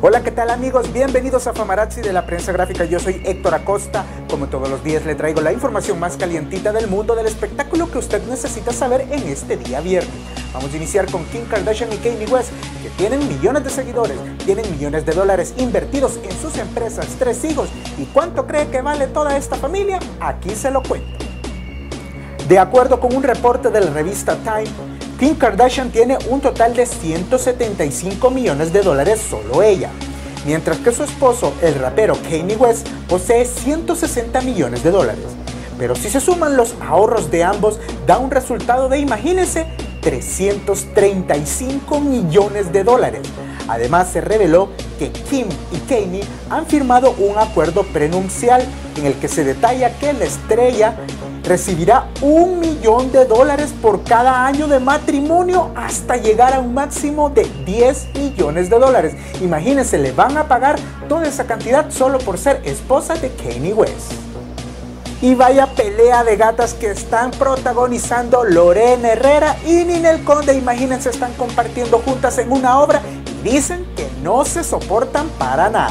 Hola, ¿qué tal amigos? Bienvenidos a Famarazzi de la Prensa Gráfica. Yo soy Héctor Acosta. Como todos los días le traigo la información más calientita del mundo del espectáculo que usted necesita saber en este día viernes. Vamos a iniciar con Kim Kardashian y Kanye West, que tienen millones de seguidores, tienen millones de dólares invertidos en sus empresas, 3 hijos. ¿Y cuánto cree que vale toda esta familia? Aquí se lo cuento. De acuerdo con un reporte de la revista Time, Kim Kardashian tiene un total de 175 millones de dólares solo ella, mientras que su esposo, el rapero Kanye West, posee 160 millones de dólares. Pero si se suman los ahorros de ambos, da un resultado de, imagínense, 335 millones de dólares. Además, se reveló que Kim y Kanye han firmado un acuerdo prenupcial en el que se detalla que la estrella recibirá $1 millón por cada año de matrimonio hasta llegar a un máximo de $10 millones. Imagínense, le van a pagar toda esa cantidad solo por ser esposa de Kanye West. Y vaya pelea de gatas que están protagonizando Lorena Herrera y Ninel Conde. Imagínense, están compartiendo juntas en una obra y dicen que no se soportan para nada.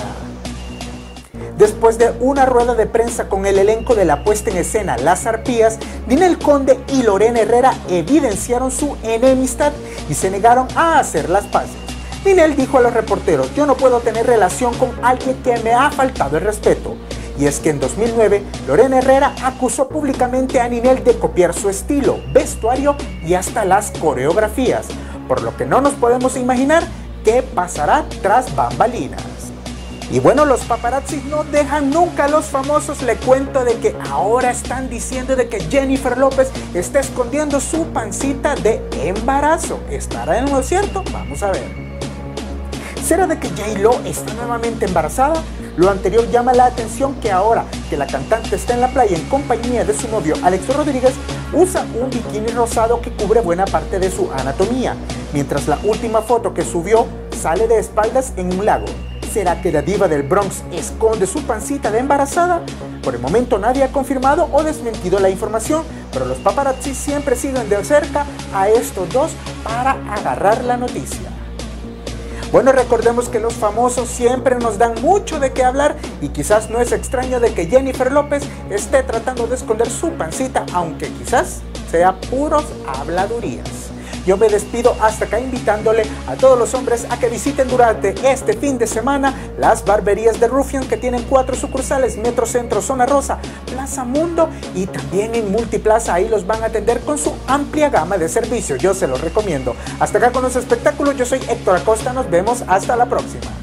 Después de una rueda de prensa con el elenco de la puesta en escena Las Arpías, Ninel Conde y Lorena Herrera evidenciaron su enemistad y se negaron a hacer las paces. Ninel dijo a los reporteros: "Yo no puedo tener relación con alguien que me ha faltado el respeto". Y es que en 2009, Lorena Herrera acusó públicamente a Ninel de copiar su estilo, vestuario y hasta las coreografías, por lo que no nos podemos imaginar qué pasará tras bambalinas. Y bueno, los paparazzi no dejan nunca a los famosos. Le cuento de que ahora están diciendo de que Jennifer López está escondiendo su pancita de embarazo. ¿Estará en lo cierto? Vamos a ver. ¿Será de que J.Lo está nuevamente embarazada? Lo anterior llama la atención que ahora que la cantante está en la playa en compañía de su novio Alex Rodríguez, usa un bikini rosado que cubre buena parte de su anatomía, mientras la última foto que subió sale de espaldas en un lago. ¿Será que la diva del Bronx esconde su pancita de embarazada? Por el momento nadie ha confirmado o desmentido la información, pero los paparazzi siempre siguen de cerca a estos dos para agarrar la noticia. Bueno, recordemos que los famosos siempre nos dan mucho de qué hablar y quizás no es extraño de que Jennifer López esté tratando de esconder su pancita, aunque quizás sea puros habladurías. Yo me despido hasta acá invitándole a todos los hombres a que visiten durante este fin de semana las barberías de Rufián, que tienen 4 sucursales: Metrocentro, Zona Rosa, Plaza Mundo y también en Multiplaza. Ahí los van a atender con su amplia gama de servicios. Yo se los recomiendo. Hasta acá con los espectáculos. Yo soy Héctor Acosta. Nos vemos hasta la próxima.